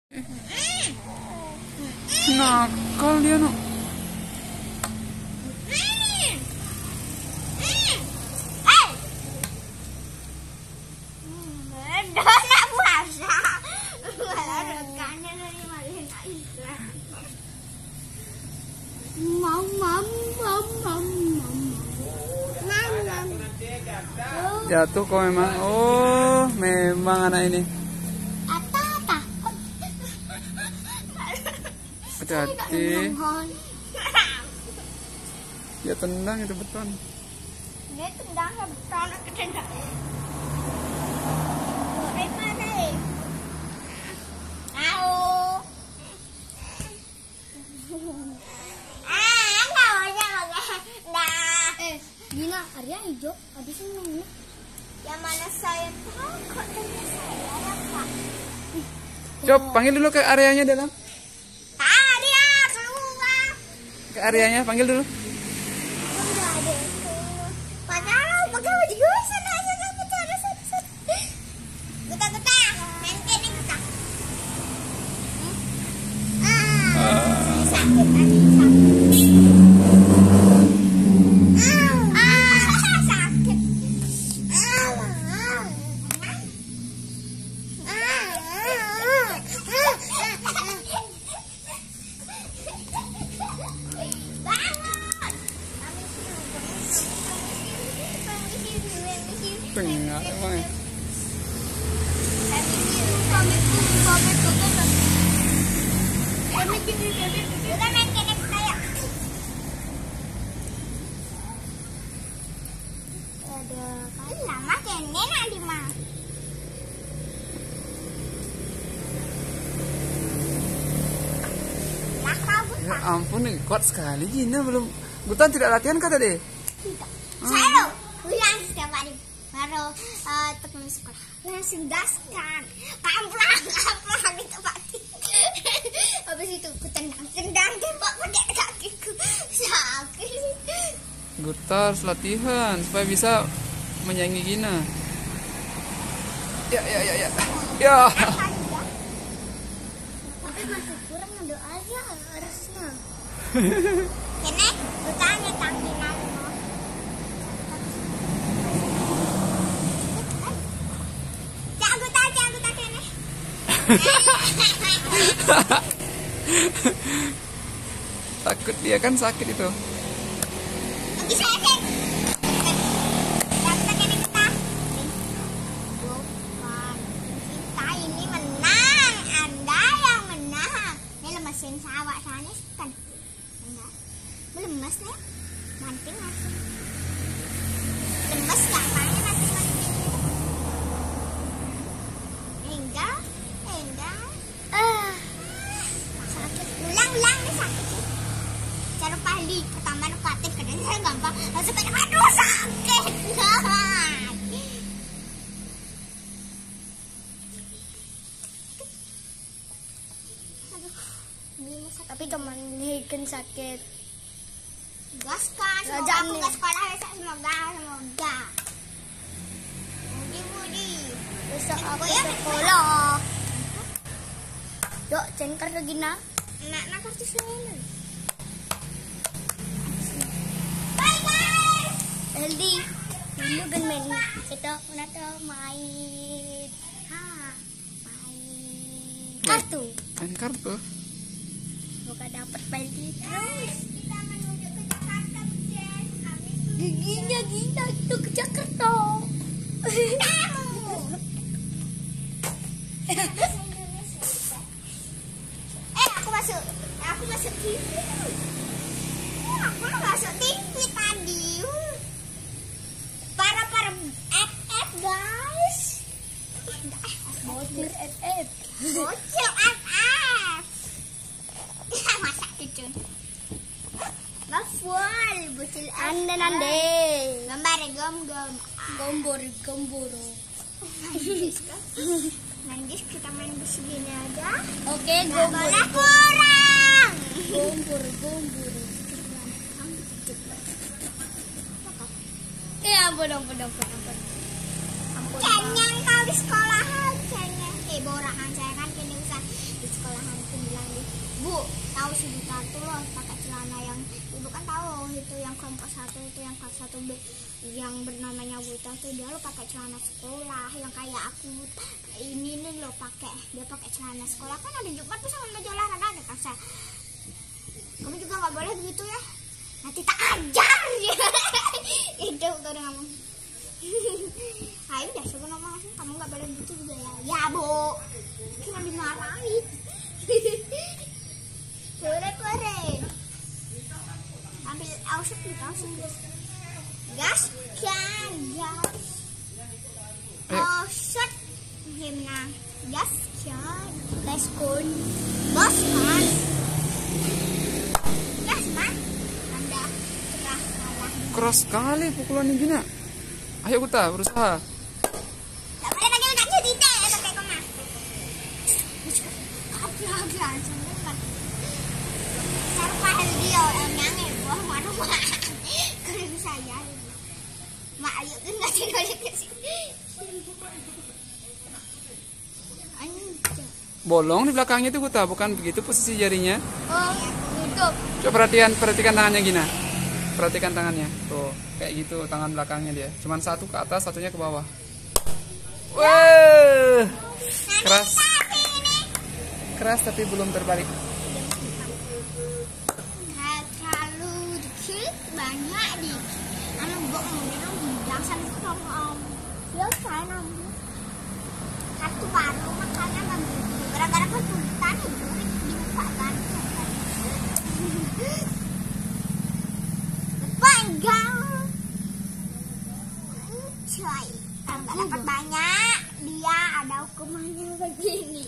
Nakal dia no. Jatuh kok memang. Oh, memang anak ini. Hati-hati. Ya tendang itu beton. Ini tendangnya beton ke tendang. Gina, Arya hijau, habis ini. Yang mana saya tahu kok dengan saya ya Pak. Coba panggil dulu ke areanya dalam. Arya keluar. Ke areanya panggil dulu. Enggak ada itu. Padahal pakai baju gue sana. Guta, main kene guta. Sakit tadi. Tengah emang ya. Ya ampun, kuat sekali Gina. Belum Gutan tidak latihan kata deh. Saya loh pulang setiap hari baru teman sekolah langsung gaskan kamplang itu pasti. Habis itu ku tendang tembak pakai kakiku sakit. Guta harus latihan supaya bisa menyaingi Gina. Ya. Tapi masih kurang doa aja harusnya. Kene utangnya kaki namo. Jago kene. Takut dia kan sakit itu. Lagi sakit. Jago kene kita. Bukan. Kita ini menang. Anda yang menang. Ini lemesin sawah sana kan. Enggak. Lemes nih. Manting masuk. Lemes enggak apanya manting. Enggak. Sakit. Ulang nih sakit. Cara pali pertama nukatin ke saya gampang. Langsung ke aduh sakit. Tapi teman hiken sakit. Gaskan, semoga aku ke sekolah besok, semoga. Budi. Besok aku sekolah. Yuk, cengkar lagi nak. Nak kartu sini. Bye guys. Healthy. Dulu kan main. Kita main. Main kartu. Main kartu. Semoga dapat Healthy terus. Kita menuju ke Jakarta, guys. Giginya Gina itu ke Jakarta. Aku masuk TV. Aku masuk TV tadi. Para FF guys. Bocil FF. Bocil FF. Masa itu. Ngaful bocil Ande. Gambar Gomboro. Nanti kita main begini aja. Oke, Boleh kurang. Gomboro. Ampun. Kenyang kau di sekolah. Kenyang. Borakan saya kan kini usah di sekolahan tuh bilang di, Bu, tahu si Buta tuh loh pakai celana yang ibu kan tahu itu yang kelompok 1 itu yang kelas 1B yang bernamanya Buta tuh dia lo pakai celana sekolah yang kayak aku ini nih lo dia pakai celana sekolah kan ada Jumat tuh sama baju olahraga ada kasar. Kamu juga nggak boleh begitu ya, nanti tak ajar ya. Itu udah ngomong. Ayo udah suka ngomong langsung kamu nggak boleh begitu juga ya. Ya Bu, cuma dimarahin. Keren. Ambil ausut kita langsung gas kan gas. Ausut himna gas kan gas kun bos kan gas man anda cerah salah. Keras sekali pukulannya Gina. Ayo Buta, berusaha. Tak boleh lagi nak jadi deh pakai koma. Apa kan. Sarpa dia orang yang buah mana mah. Kalau bisa ya. Mak ayo kan enggak tinggal ke sini. Bolong di belakangnya itu Buta, bukan begitu posisi jarinya. Oh, tutup. Coba perhatikan tangannya Gina. Perhatikan tangannya. Tuh, kayak gitu tangan belakangnya dia. Cuman satu ke atas, satunya ke bawah. Wah. Keras. Keras tapi belum terbalik. Terlalu dikit banyak dikit. Anak gua mau bilang sama om. Dia kan om. Satu baru makanya nggak begitu. Gara-gara kesulitan ibu dibuka kan. Panjang. Coy, kalau nggak dapat banyak dia ada hukumannya begini.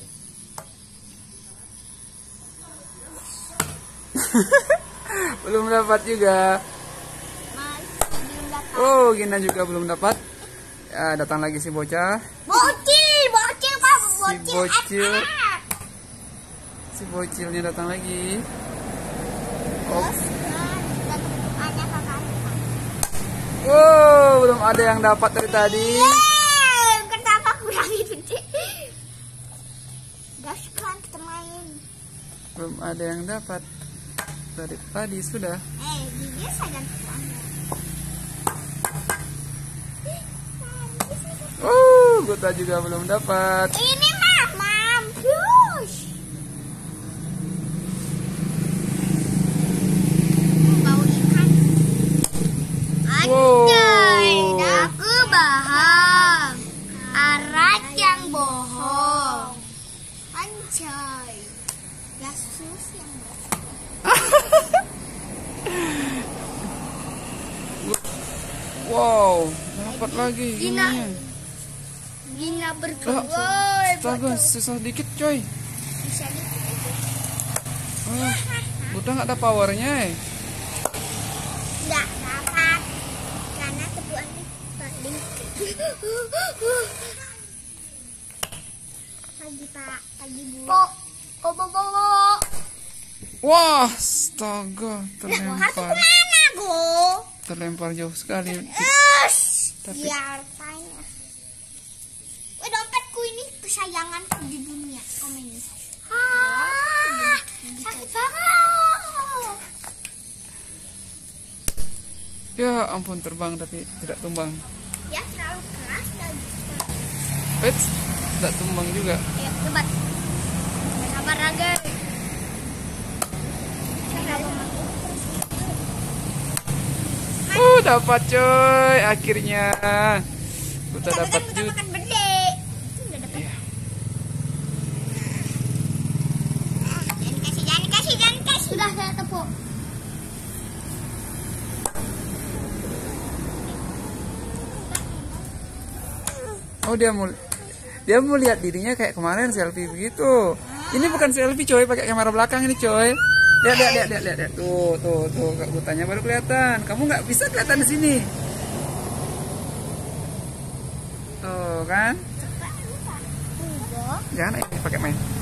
Belum dapat juga. Masih belum dapat. Oh, Gina juga belum dapat. Ya, datang lagi si bocah. Bocil kamu Si bocil. FF. Si bocilnya datang lagi. Terus kita tanya ke kakak. Wow, belum ada yang dapat dari tadi. Kenapa kurang itu sih? Gas kan kita main. Belum ada yang dapat. Dari tadi sudah. Dia saja tanya. Buta juga belum dapat. Ini mah mampus. Bau ikan. Anjay, aku bohong. Arat yang bohong. Anjay. Gasus yang Wow, dapat lagi. Gina. ininya. Gina Ah, berkebun. astaga, susah dikit coy. bisa dikit. Buta nggak ada powernya. Nggak dapat karena tepuannya paling. Pagi Pak, pagi Bu. Po. Wah, astaga, Harus terlempar. kemana Go? Terlempar jauh sekali. Tapi- Biar tanya. Dompetku ini kesayanganku di dunia. Komen ini. Sakit banget. Ya ampun, terbang tapi tidak tumbang. Ya terlalu keras lagi. Eits, tidak tumbang juga. Ayo, cepat. Sabar lagi. Dapat coy, akhirnya. Buta dapat Kita jut. makan bede. Udah dapat. Iya. Jangan kasih. Sudah saya tepuk. Oh, dia mau lihat dirinya kayak kemarin selfie begitu. Ini bukan selfie coy, pakai kamera belakang ini coy. Lihat. Tuh. Butanya baru kelihatan. Kamu nggak bisa kelihatan di sini. Tuh kan? Jangan pakai main.